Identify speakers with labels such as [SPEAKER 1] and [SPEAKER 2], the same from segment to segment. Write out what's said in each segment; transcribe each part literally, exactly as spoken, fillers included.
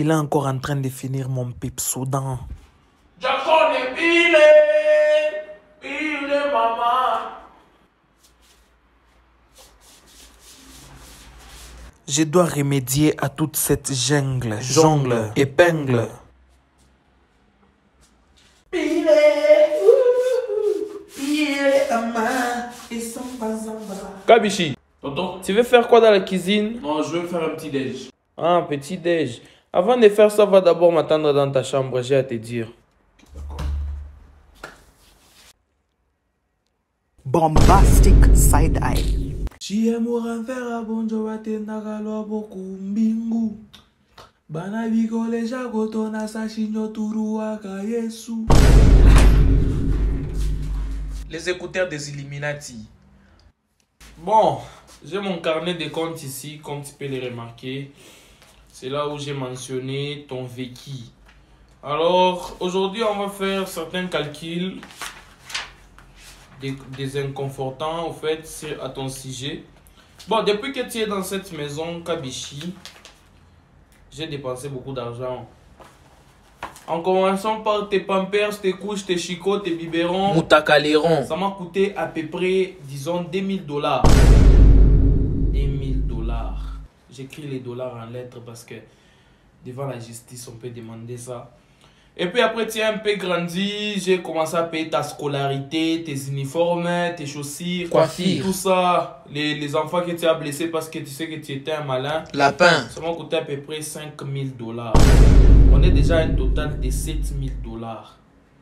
[SPEAKER 1] Il est encore en train de finir mon pipe soudan.
[SPEAKER 2] Jackson est pile, pile maman.
[SPEAKER 1] Je dois remédier à toute cette jungle, jongle, épingle.
[SPEAKER 2] Pile, pile maman. Et samba samba.
[SPEAKER 3] Kabishi,
[SPEAKER 2] Tonton?
[SPEAKER 3] tu veux faire quoi dans la cuisine?
[SPEAKER 2] Non, je veux faire un petit déj.
[SPEAKER 3] Ah, petit déj. Avant de faire ça, va d'abord m'attendre dans ta chambre, j'ai à te dire.
[SPEAKER 4] Bombastic side eye.
[SPEAKER 2] Chiemura vera bonjo watenda kalwa boku mbingu. Bana bigole jagoto na sashinyo turuaka Yesu.
[SPEAKER 3] Les écouteurs des Illuminati. Bon, j'ai mon carnet de comptes ici, comme tu peux le remarquer. C'est là où j'ai mentionné ton vécu. Alors, aujourd'hui, on va faire certains calculs. Des, des inconfortants, au fait, c'est à ton sujet. Bon, depuis que tu es dans cette maison, Kabishi, j'ai dépensé beaucoup d'argent. En commençant par tes pampers, tes couches, tes chicots, tes biberons.
[SPEAKER 1] Moutakaléron.
[SPEAKER 3] Ça m'a coûté à peu près, disons, deux mille dollars. deux mille dollars. J'écris les dollars en lettres parce que devant la justice, on peut demander ça. Et puis après, tu as un peu grandi, j'ai commencé à payer ta scolarité, tes uniformes, tes chaussures,
[SPEAKER 1] Coiffure.
[SPEAKER 3] tout ça. Les, les enfants que tu as blessés parce que tu sais que tu étais un malin.
[SPEAKER 1] Lapin.
[SPEAKER 3] Ça m'a coûté à peu près cinq mille dollars. On est déjà à un total de sept mille dollars.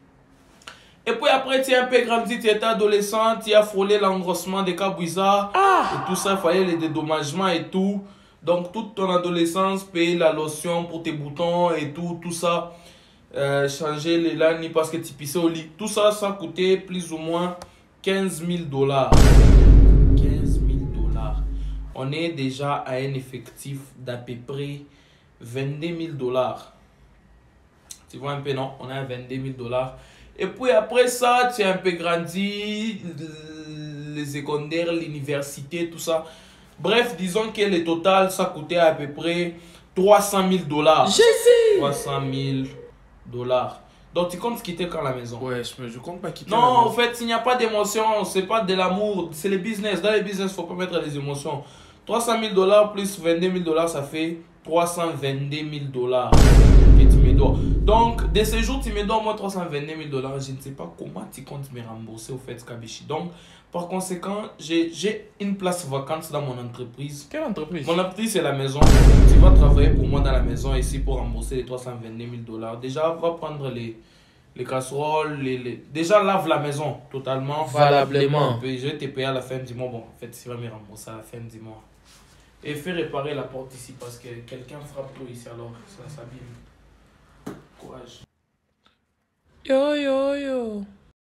[SPEAKER 3] Et puis après, tu es un peu grandi, tu étais adolescent, tu as frôlé l'engrossement des Kabouisa. Et tout ça, il fallait les dédommagements et tout. Donc toute ton adolescence, payer la lotion pour tes boutons et tout, tout ça. Euh, changer les lani parce que tu pissais au lit. Tout ça, ça coûtait plus ou moins quinze mille dollars. quinze mille dollars. On est déjà à un effectif d'à peu près vingt-deux mille dollars. Tu vois un peu, non? On est à vingt-deux mille dollars. Et puis après ça, tu as un peu grandi, les secondaires, l'université, tout ça. Bref, disons que le total, ça coûtait à peu près trois cent mille dollars.
[SPEAKER 1] Jésus!
[SPEAKER 3] trois cent mille dollars. Donc tu comptes quitter quand la maison?
[SPEAKER 2] Ouais, je, je compte pas quitter
[SPEAKER 3] Non,
[SPEAKER 2] la maison.
[SPEAKER 3] en fait, il n'y a pas d'émotion, c'est pas de l'amour, c'est le business. Dans le business, il ne faut pas mettre des émotions. trois cent mille dollars plus vingt-deux mille dollars, ça fait trois cent vingt-deux mille dollars que tu me dois. Donc, de ce jour, tu me dois moi trois cent vingt-deux mille dollars. Je ne sais pas comment tu comptes me rembourser au fait, Kabishi. Donc, par conséquent, j'ai une place vacante dans mon entreprise.
[SPEAKER 2] Quelle entreprise?
[SPEAKER 3] Mon entreprise, c'est la maison. Tu vas travailler pour moi dans la maison ici pour rembourser les trois cent vingt-deux mille dollars. Déjà, va prendre les, les casseroles. Les, les... Déjà, lave la maison totalement.
[SPEAKER 1] Valablement.
[SPEAKER 3] Je vais te payer à la fin du mois. Bon, en fait, tu vas me rembourser à la fin du mois. Et fais réparer la porte ici parce que quelqu'un frappe tout ici alors ça s'abîme. Courage.
[SPEAKER 2] Yo yo yo.